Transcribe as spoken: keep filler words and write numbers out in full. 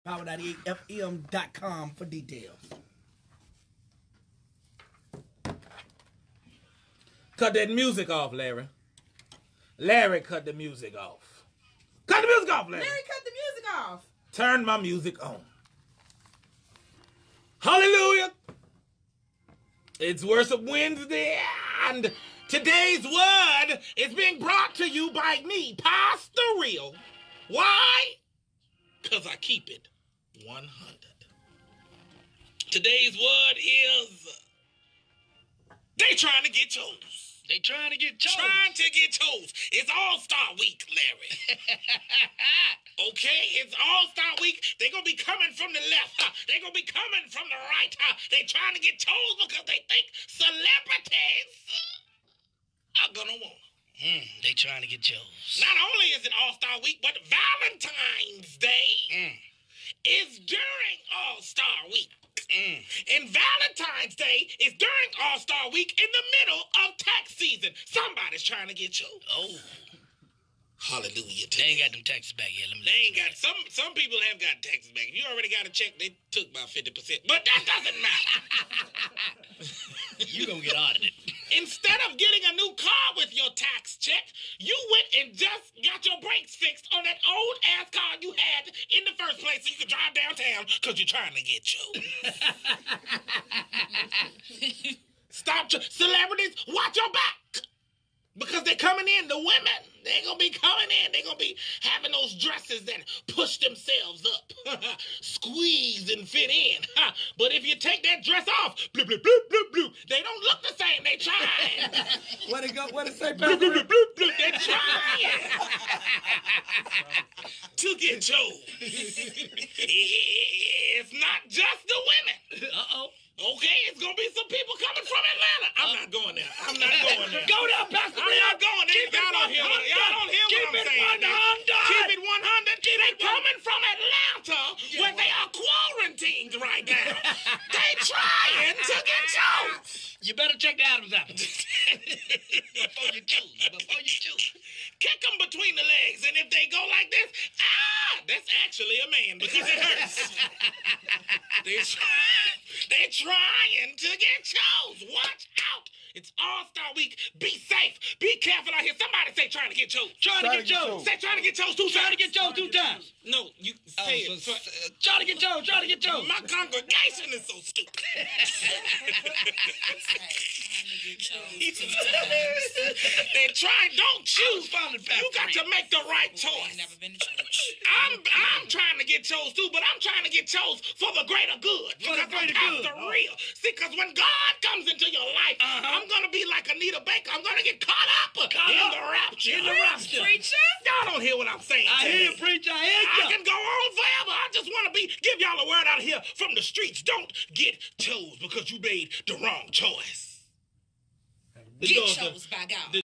power ninety-eight F M dot com for details. Cut that music off, Larry. Larry, cut the music off. Cut the music off, Larry. Larry, cut the music off. Turn my music on. Hallelujah. It's Worship Wednesday, and today's word is being brought to you by me, Pastor Real. Why? Because I keep it one hundred. Today's word is, they trying to get chose. They trying to get chose. Trying to get chose. It's All-Star Week, Larry. Okay, it's All-Star Week. They're going to be coming from the left. Huh? They're going to be coming from the right. Huh? They're trying to get chose because they think celebrities are going to want them. Mm, they trying to get chose. Not only is it All-Star Week, but Valentine's Day Mm. is during All-Star Week. Mm. And Valentine's Day is during All-Star Week in the middle of tax season. Somebody's trying to get chose. Oh. Hallelujah. They ain't got them taxes back yet. Let me They ain't got, some some people have got taxes back. If you already got a check, they took about fifty percent. But that doesn't matter. You gonna get audited. Instead of getting a new car with your tax check, you went and just got your brakes fixed on that old ass car you had in the first place so you could drive downtown because you're trying to get you. Stop. Tr- Celebrities, watch your back. Because they're coming in, the women, they're going to be coming in. They're going to be having those dresses that push themselves up, squeeze and fit in. But if you take that dress off, bloop, bloop, bloop, bloop, bloop, they don't look the same. They trying. What it go? What it say, Bloop, bloop, Pastor? bloop, bloop, bloop, they trying to get chose. It's not just the women. Uh-oh. Okay, it's gonna be some people coming from Atlanta. I'm not going there. I'm not going there. Go down, Pastor I'm Real. not going there. Keep it Y'all don't hear what, y'all don't hear Keep what I'm it saying. one hundred. Keep it one hundred. They coming from Atlanta where they are quarantined right now. They trying to get chose. You better check the Adam's apple. Before you choose. Before you choose. Kick them between the legs, and if they go like this, ah, that's actually a man because it hurts. they try, they trying to get chose. Watch out. It's All-Star Week. Be safe. Be careful out here. Somebody say trying to get chose. Trying to get chose. Say trying to get chose two Trying to times. get chose two times. No, you Oh, say so, it. So, uh, trying to get chose. Trying to get chose. my congregation is so stupid. They're trying. Don't choose. You got to make the right choice. Never been to church. I'm I'm trying to get chose too, but I'm trying to get chose for the greater good. For the Because greater I'm good. Pastor Real. See, because when God comes into your life, Uh-huh. I'm gonna be like Anita Baker. I'm gonna get caught up Caught in up. the rapture. In the rapture. Preacher? Y'all don't hear what I'm saying. I hear you, today. preacher. I I hear you. can go on forever. I just want to be give y'all a word out here from the streets. Don't get chose because you made the wrong choice. The Get doors are- chose by God. the